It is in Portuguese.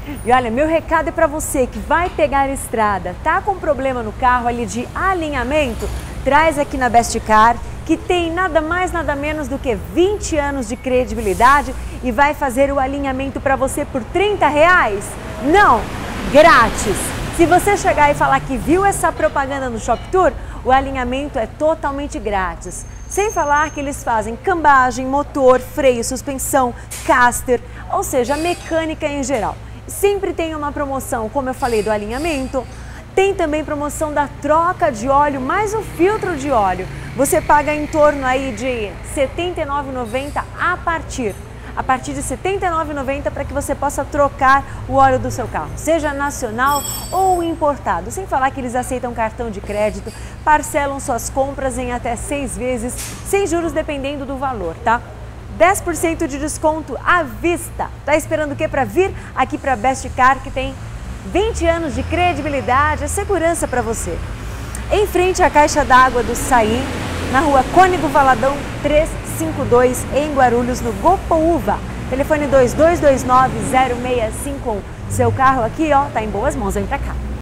E olha, meu recado é para você que vai pegar a estrada, tá com problema no carro ali de alinhamento, traz aqui na Best Car, que tem nada mais nada menos do que 20 anos de credibilidade e vai fazer o alinhamento para você por R$30? Não, grátis! Se você chegar e falar que viu essa propaganda no Shop Tour, o alinhamento é totalmente grátis. Sem falar que eles fazem cambagem, motor, freio, suspensão, caster, ou seja, mecânica em geral. Sempre tem uma promoção, como eu falei, do alinhamento. Tem também promoção da troca de óleo mais o filtro de óleo. Você paga em torno aí de R$ 79,90 a partir de R$ 79,90 para que você possa trocar o óleo do seu carro, seja nacional ou importado. Sem falar que eles aceitam cartão de crédito, parcelam suas compras em até 6 vezes, sem juros dependendo do valor, tá? 10% de desconto à vista. Tá esperando o quê para vir aqui para Best Car, que tem 20 anos de credibilidade e segurança para você. Em frente à caixa d'água do Saí, na rua Cônego Valadão 352, em Guarulhos, no Gopoúva. Telefone 2229-0651. Seu carro aqui, ó, tá em boas mãos, vem pra cá.